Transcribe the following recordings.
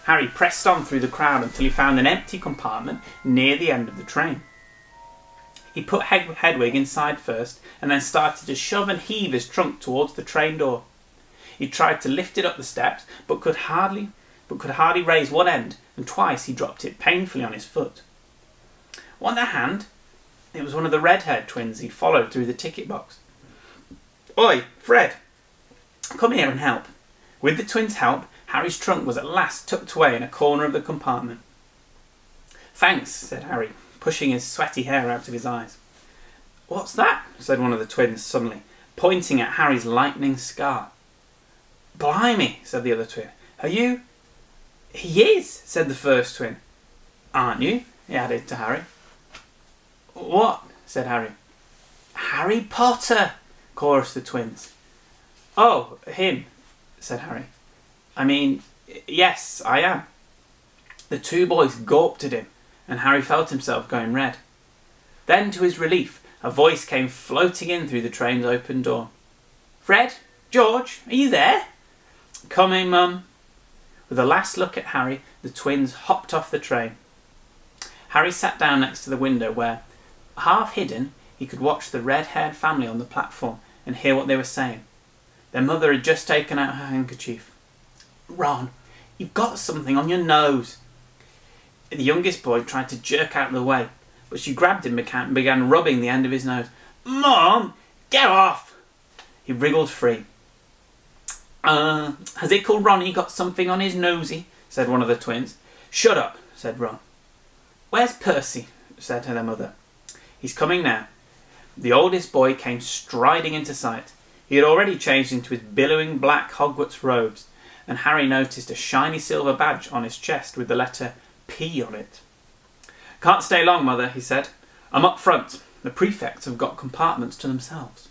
Harry pressed on through the crowd until he found an empty compartment near the end of the train. He put Hedwig inside first and then started to shove and heave his trunk towards the train door. He tried to lift it up the steps but could hardly raise one end, and twice he dropped it painfully on his foot. On the hand, it was one of the red-haired twins he'd followed through the ticket box. "Oi, Fred, come here and help." With the twins' help, Harry's trunk was at last tucked away in a corner of the compartment. "Thanks," said Harry, pushing his sweaty hair out of his eyes. "What's that?" said one of the twins suddenly, pointing at Harry's lightning scar. "Blimey," said the other twin. "Are you—" "He is," said the first twin. "Aren't you?" he added to Harry. "What?" said Harry. "Harry Potter," chorused the twins. "Oh, him," said Harry. "I mean, yes, I am." The two boys gawped at him, and Harry felt himself going red. Then, to his relief, a voice came floating in through the train's open door. "Fred? George? Are you there?" "Coming, Mum." With a last look at Harry, the twins hopped off the train. Harry sat down next to the window where, half hidden, he could watch the red-haired family on the platform and hear what they were saying. Their mother had just taken out her handkerchief. "Ron, you've got something on your nose." The youngest boy tried to jerk out of the way, but she grabbed him and began rubbing the end of his nose. "Mom, get off!" He wriggled free. Has Ickle Ronnie got something on his nosy?" said one of the twins. "Shut up," said Ron. "Where's Percy?" said their mother. "He's coming now." The oldest boy came striding into sight. He had already changed into his billowing black Hogwarts robes, and Harry noticed a shiny silver badge on his chest with the letter P on it. "Can't stay long, Mother," he said. "I'm up front. The prefects have got compartments to themselves."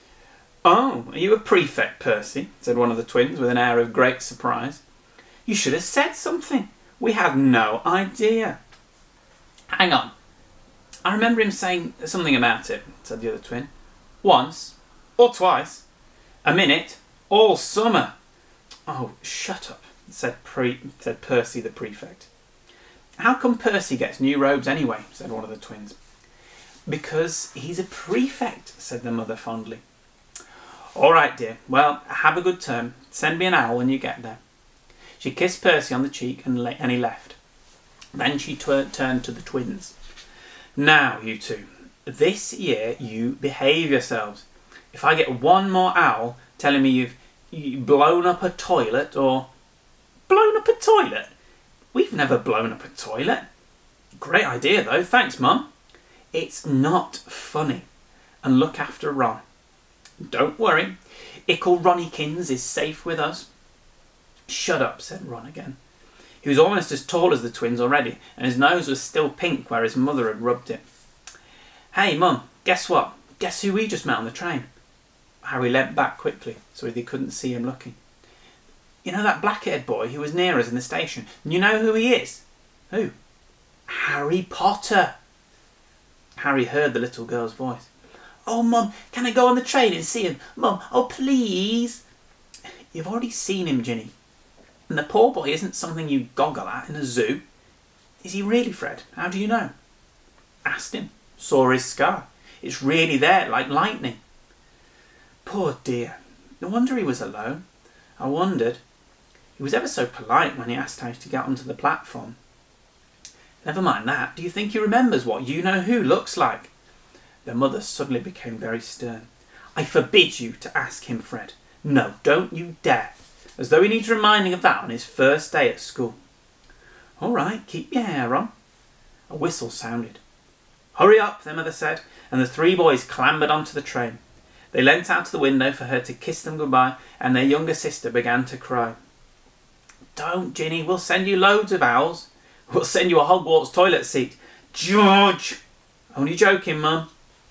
"Oh, are you a prefect, Percy?" said one of the twins with an air of great surprise. "You should have said something. We had no idea." "Hang on. I remember him saying something about it," said the other twin. "Once. Or twice. A minute. All summer." "Oh, shut up," said Percy the prefect. "How come Percy gets new robes anyway?" said one of the twins. "Because he's a prefect," said the mother fondly. "All right, dear. Well, have a good term. Send me an owl when you get there." She kissed Percy on the cheek and he left. Then she turned to the twins. "Now, you two, this year you behave yourselves. If I get one more owl telling me you've blown up a toilet or..." "Blown up a toilet? We've never blown up a toilet." "Great idea though, thanks Mum." "It's not funny. And look after Ron." "Don't worry, Ickle Ronnykins is safe with us." "Shut up," said Ron again. He was almost as tall as the twins already, and his nose was still pink where his mother had rubbed it. "Hey Mum, guess what? Guess who we just met on the train?" Harry leant back quickly so they couldn't see him looking. "You know that black-haired boy who was near us in the station? You know who he is?" "Who?" "Harry Potter." Harry heard the little girl's voice. "Oh, Mum, can I go on the train and see him? Mum, oh, please." "You've already seen him, Ginny. And the poor boy isn't something you goggle at in a zoo." "Is he really, Fred? How do you know?" "Asked him. Saw his scar. It's really there, like lightning." "Poor dear. No wonder he was alone. I wondered. He was ever so polite when he asked how to get onto the platform." "Never mind that. Do you think he remembers what you-know-who looks like?" Their mother suddenly became very stern. "I forbid you to ask him, Fred. No, don't you dare. As though he needs reminding of that on his first day at school." "All right, keep your hair on." A whistle sounded. "Hurry up," their mother said, and the three boys clambered onto the train. They leant out of the window for her to kiss them goodbye, and their younger sister began to cry. "Don't, Ginny, we'll send you loads of owls. We'll send you a Hogwarts toilet seat." "George!" "Only joking, Mum."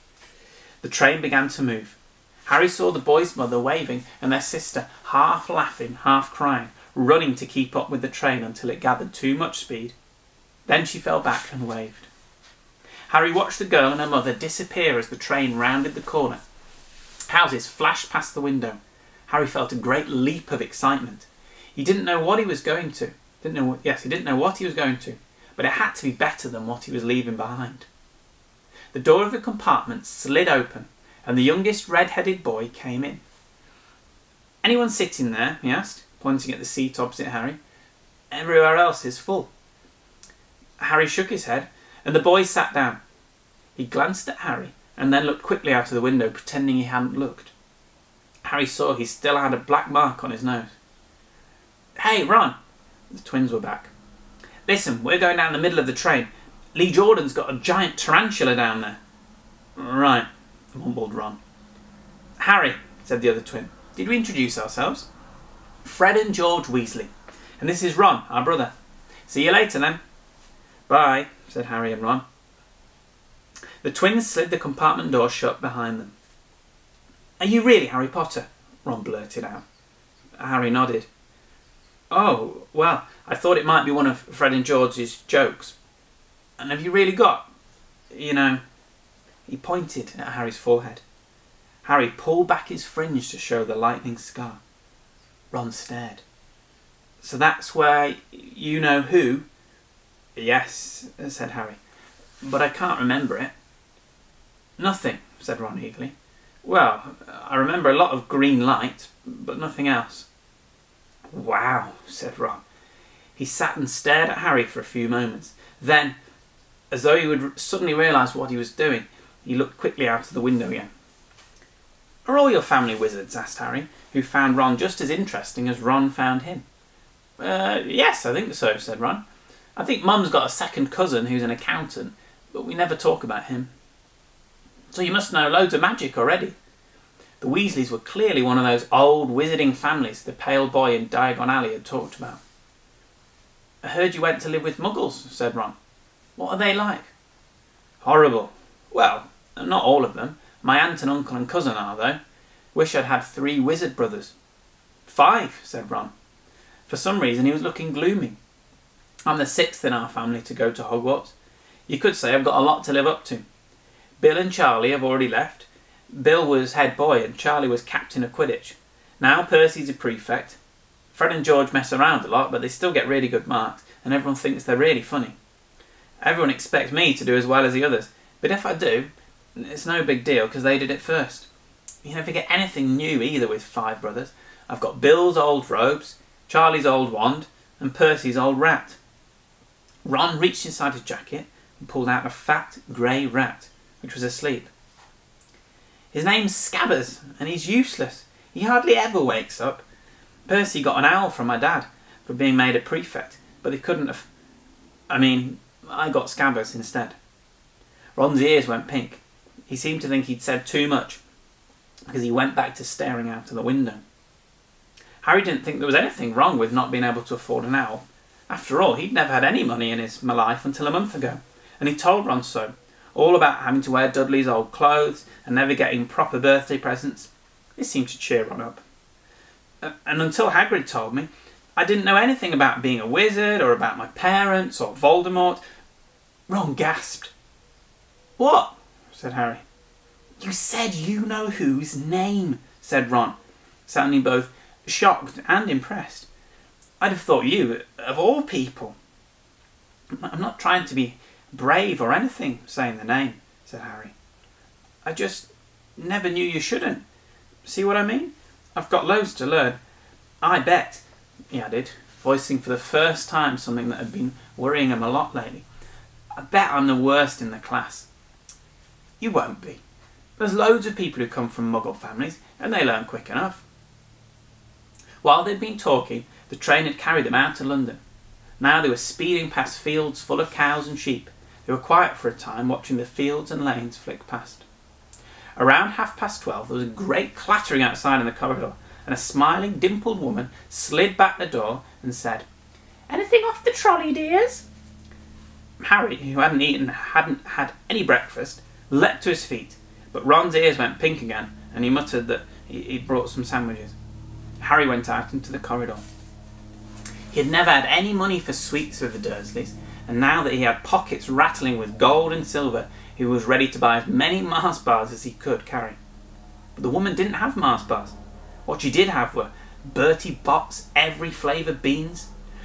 The train began to move. Harry saw the boys' mother waving and their sister, half laughing, half crying, running to keep up with the train until it gathered too much speed. Then she fell back and waved. Harry watched the girl and her mother disappear as the train rounded the corner. Houses flashed past the window. Harry felt a great leap of excitement. He didn't know what he was going to. Yes, he didn't know what he was going to, but it had to be better than what he was leaving behind. The door of the compartment slid open, and the youngest red-headed boy came in. "Anyone sitting there?" he asked, pointing at the seat opposite Harry. "Everywhere else is full." Harry shook his head, and the boy sat down. He glanced at Harry, and then looked quickly out of the window, pretending he hadn't looked. Harry saw he still had a black mark on his nose. "Hey, Ron!" The twins were back. "Listen, we're going down the middle of the train. Lee Jordan's got a giant tarantula down there." "Right," mumbled Ron. "Harry," said the other twin, "did we introduce ourselves?" "Fred and George Weasley. And this is Ron, our brother. See you later then." "Bye," said Harry and Ron. The twins slid the compartment door shut behind them. "Are you really Harry Potter?" Ron blurted out. Harry nodded. "Oh, well, I thought it might be one of Fred and George's jokes. And have you really got, you know..." He pointed at Harry's forehead. Harry pulled back his fringe to show the lightning scar. Ron stared. "So that's where you know who?" "Yes," said Harry, "but I can't remember it." "Nothing," said Ron eagerly. "Well, I remember a lot of green light, but nothing else." "Wow," said Ron. He sat and stared at Harry for a few moments. Then, as though he would suddenly realise what he was doing, he looked quickly out of the window again. "Are all your family wizards?" asked Harry, who found Ron just as interesting as Ron found him. Yes, I think so," said Ron. "I think Mum's got a second cousin who's an accountant, but we never talk about him." "So you must know loads of magic already." The Weasleys were clearly one of those old wizarding families the pale boy in Diagon Alley had talked about. "I heard you went to live with Muggles," said Ron. "What are they like?" "Horrible. Well, not all of them. My aunt and uncle and cousin are, though. Wish I'd had 3 wizard brothers." "5, said Ron. For some reason he was looking gloomy. "I'm the 6th in our family to go to Hogwarts. You could say I've got a lot to live up to. Bill and Charlie have already left. Bill was head boy and Charlie was captain of Quidditch. Now Percy's a prefect. Fred and George mess around a lot, but they still get really good marks, and everyone thinks they're really funny. Everyone expects me to do as well as the others, but if I do, it's no big deal because they did it first. You never get anything new either with 5 brothers. I've got Bill's old robes, Charlie's old wand, and Percy's old rat." Ron reached inside his jacket and pulled out a fat, grey rat, which was asleep. "His name's Scabbers, and he's useless. He hardly ever wakes up. Percy got an owl from my dad for being made a prefect, but they couldn't have... I got Scabbers instead." Ron's ears went pink. He seemed to think he'd said too much, because he went back to staring out of the window. Harry didn't think there was anything wrong with not being able to afford an owl. After all, he'd never had any money in his life until a month ago, and he told Ron so, all about having to wear Dudley's old clothes and never getting proper birthday presents. This seemed to cheer Ron up. "And until Hagrid told me, I didn't know anything about being a wizard or about my parents or Voldemort." Ron gasped. "What?" said Harry. "You said you know whose name," said Ron, sounding both shocked and impressed. "I'd have thought you, of all people." "I'm not trying to be brave or anything, saying the name," said Harry. "I just never knew you shouldn't. See what I mean? I've got loads to learn. I bet," he added, voicing for the first time something that had been worrying him a lot lately, "I bet I'm the worst in the class." "You won't be. There's loads of people who come from Muggle families, and they learn quick enough." While they'd been talking, the train had carried them out of London. Now they were speeding past fields full of cows and sheep. They were quiet for a time, watching the fields and lanes flick past. Around 12:30, there was a great clattering outside in the corridor, and a smiling, dimpled woman slid back the door and said, "Anything off the trolley, dears?" Harry, who hadn't had any breakfast, leapt to his feet, but Ron's ears went pink again, and he muttered that he'd brought some sandwiches. Harry went out into the corridor. He had never had any money for sweets with the Dursleys, and now that he had pockets rattling with gold and silver, he was ready to buy as many Mars bars as he could carry. But the woman didn't have Mars bars. What she did have were Bertie Bott's every flavoured beans,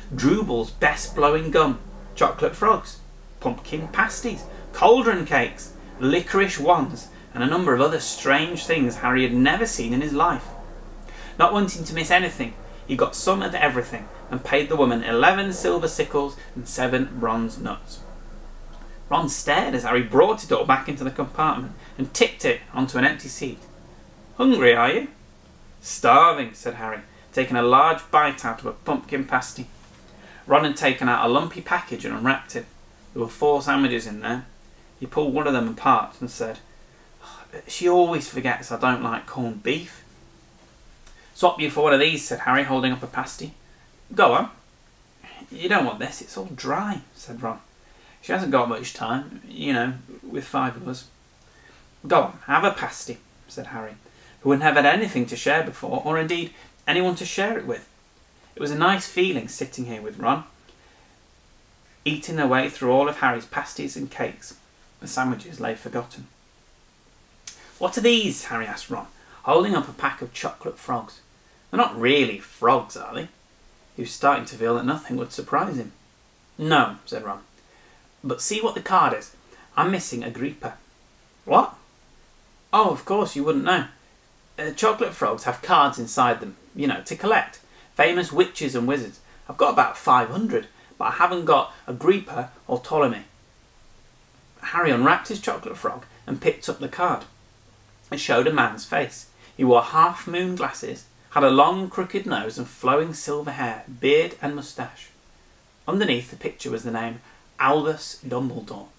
Drooble's best blowing gum, chocolate frogs, pumpkin pasties, cauldron cakes, licorice wands, and a number of other strange things Harry had never seen in his life. Not wanting to miss anything, he got some of everything and paid the woman 11 silver sickles and 7 bronze nuts. Ron stared as Harry brought it all back into the compartment and tipped it onto an empty seat. "Hungry, are you?" "Starving," said Harry, taking a large bite out of a pumpkin pasty. Ron had taken out a lumpy package and unwrapped it. There were 4 sandwiches in there. He pulled one of them apart and said, "She always forgets I don't like corned beef." "Swap you for one of these," said Harry, holding up a pasty. "Go on." "You don't want this, it's all dry," said Ron. "She hasn't got much time, you know, with 5 of us." "Go on, have a pasty," said Harry, who had never had anything to share before, or indeed anyone to share it with. It was a nice feeling sitting here with Ron, eating their way through all of Harry's pasties and cakes. The sandwiches lay forgotten. "What are these?" Harry asked Ron, holding up a pack of chocolate frogs. "They're not really frogs, are they?" He was starting to feel that nothing would surprise him. "No," said Ron. "But see what the card is. I'm missing a grieper." "What?" "Oh, of course you wouldn't know. Chocolate frogs have cards inside them, you know, to collect. Famous witches and wizards. I've got about 500, but I haven't got a grieper or Ptolemy." Harry unwrapped his chocolate frog and picked up the card. It showed a man's face. He wore half-moon glasses, had a long crooked nose and flowing silver hair, beard and moustache. Underneath the picture was the name Albus Dumbledore.